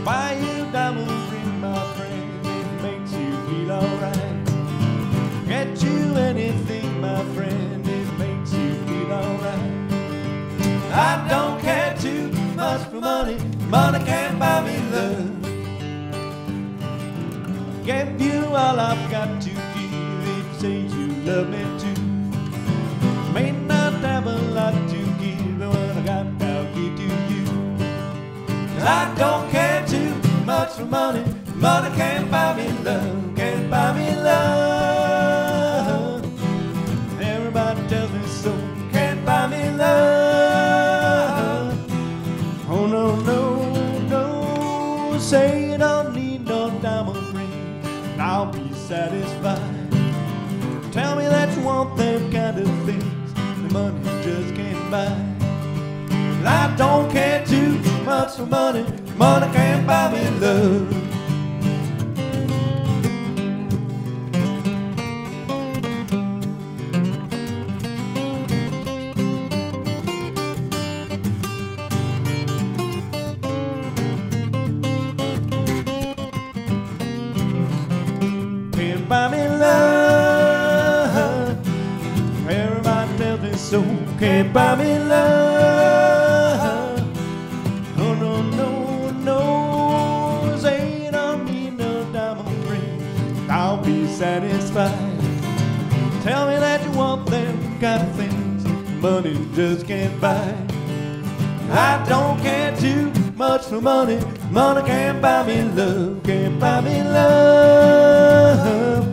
Buy you a diamond ring, my friend, it makes you feel alright. Get you anything, my friend, it makes you feel alright. I don't care too much for money, money can't buy me love. Give you all I've got to give if you say you love me too. May not have a lot to give, but what I got I'll give to you. I don't care too much for money, money can't buy me love, can't buy me love. Everybody tells me so, can't buy me love. Oh no, no, no, say you don't need no diamond ring, I'll be satisfied. Tell me that you want them kind of things the money just can't buy. I don't care too much for money, money can't buy me love. Can't buy me love. Everybody tells me so. Can't buy me love. Oh no, no, no. Say you don't need no diamond ring, I'll be satisfied. Tell me that you want them kind of things money just can't buy. I don't care too much for money, money can't buy me love, can't buy me love.